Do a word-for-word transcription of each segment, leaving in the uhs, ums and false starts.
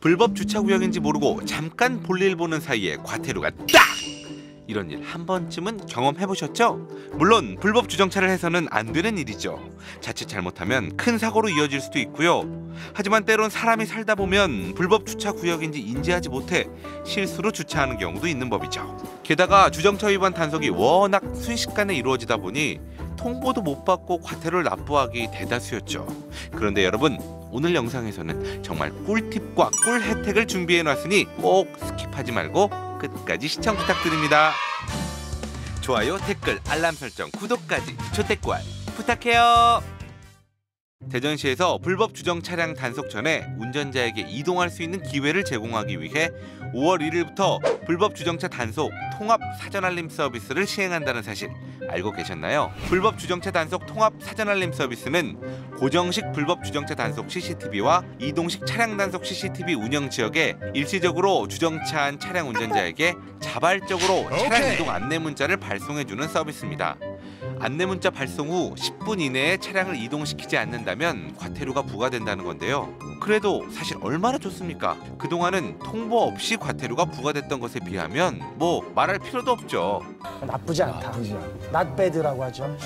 불법 주차구역인지 모르고 잠깐 볼일 보는 사이에 과태료가 딱! 이런 일 한 번쯤은 경험해보셨죠? 물론 불법 주정차를 해서는 안 되는 일이죠. 자칫 잘못하면 큰 사고로 이어질 수도 있고요. 하지만 때론 사람이 살다 보면 불법 주차 구역인지 인지하지 못해 실수로 주차하는 경우도 있는 법이죠. 게다가 주정차 위반 단속이 워낙 순식간에 이루어지다 보니 통보도 못 받고 과태료를 납부하기 대다수였죠. 그런데 여러분, 오늘 영상에서는 정말 꿀팁과 꿀 혜택을 준비해놨으니 꼭 스킵하지 말고 끝까지 시청 부탁드립니다. 좋아요, 댓글, 알람 설정, 구독까지 초대권 부탁해요. 대전시에서 불법 주정 차량 단속 전에 운전자에게 이동할 수 있는 기회를 제공하기 위해 오월 일일부터 불법 주정차 단속 통합 사전 알림 서비스를 시행한다는 사실 알고 계셨나요? 불법 주정차 단속 통합 사전 알림 서비스는 고정식 불법 주정차 단속 씨씨티비와 이동식 차량 단속 씨씨티비 운영 지역에 일시적으로 주정차한 차량 운전자에게 자발적으로 차량 이동 안내 문자를 발송해주는 서비스입니다. 안내 문자 발송 후 십 분 이내에 차량을 이동시키지 않는다면 과태료가 부과된다는 건데요. 그래도 사실 얼마나 좋습니까? 그동안은 통보 없이 과태료가 부과됐던 것에 비하면 뭐 말할 필요도 없죠. 나쁘지 않다. not bad라고 하죠.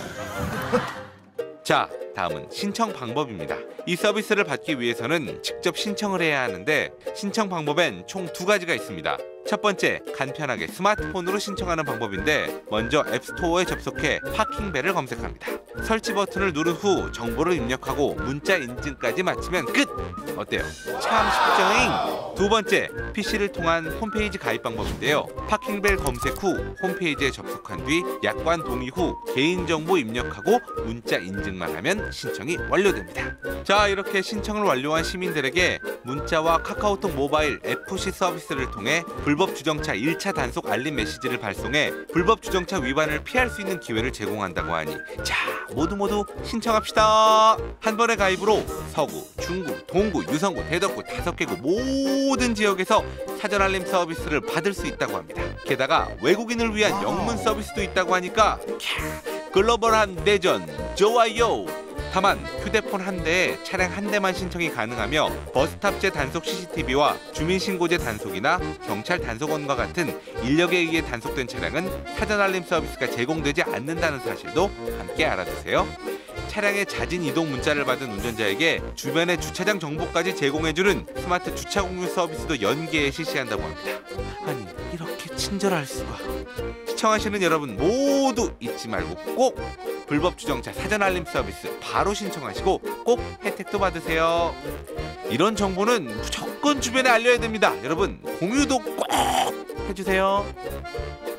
자, 다음은 신청 방법입니다. 이 서비스를 받기 위해서는 직접 신청을 해야 하는데 신청 방법엔 총 두 가지가 있습니다. 첫 번째, 간편하게 스마트폰으로 신청하는 방법인데 먼저 앱스토어에 접속해 파킹벨을 검색합니다. 설치 버튼을 누른 후 정보를 입력하고 문자 인증까지 마치면 끝! 어때요? 참 쉽죠잉? 두 번째, 피씨를 통한 홈페이지 가입 방법인데요. 파킹벨 검색 후 홈페이지에 접속한 뒤 약관 동의 후 개인정보 입력하고 문자 인증만 하면 신청이 완료됩니다. 자, 이렇게 신청을 완료한 시민들에게 문자와 카카오톡 모바일 에프씨 서비스를 통해 불법 주정차 일 차 단속 알림 메시지를 발송해 불법 주정차 위반을 피할 수 있는 기회를 제공한다고 하니 자, 모두 모두 신청합시다. 한 번의 가입으로 서구, 중구, 동구, 유성구, 대덕구 다섯 개구 모든 지역에서 사전 알림 서비스를 받을 수 있다고 합니다. 게다가 외국인을 위한 영문 서비스도 있다고 하니까 캬, 글로벌한 대전 좋아요. 다만 휴대폰 한 대에 차량 한 대만 신청이 가능하며 버스 탑재 단속 씨씨티비와 주민신고제 단속이나 경찰 단속원과 같은 인력에 의해 단속된 차량은 사전 알림 서비스가 제공되지 않는다는 사실도 함께 알아두세요. 차량의 자진 이동 문자를 받은 운전자에게 주변의 주차장 정보까지 제공해주는 스마트 주차 공유 서비스도 연계해 실시한다고 합니다. 아니, 이렇게 친절할 수가. 시청하시는 여러분 모두 잊지 말고 꼭 불법 주정차 사전 알림 서비스 바로 신청하시고 꼭 혜택도 받으세요. 이런 정보는 무조건 주변에 알려야 됩니다. 여러분 공유도 꼭 해주세요.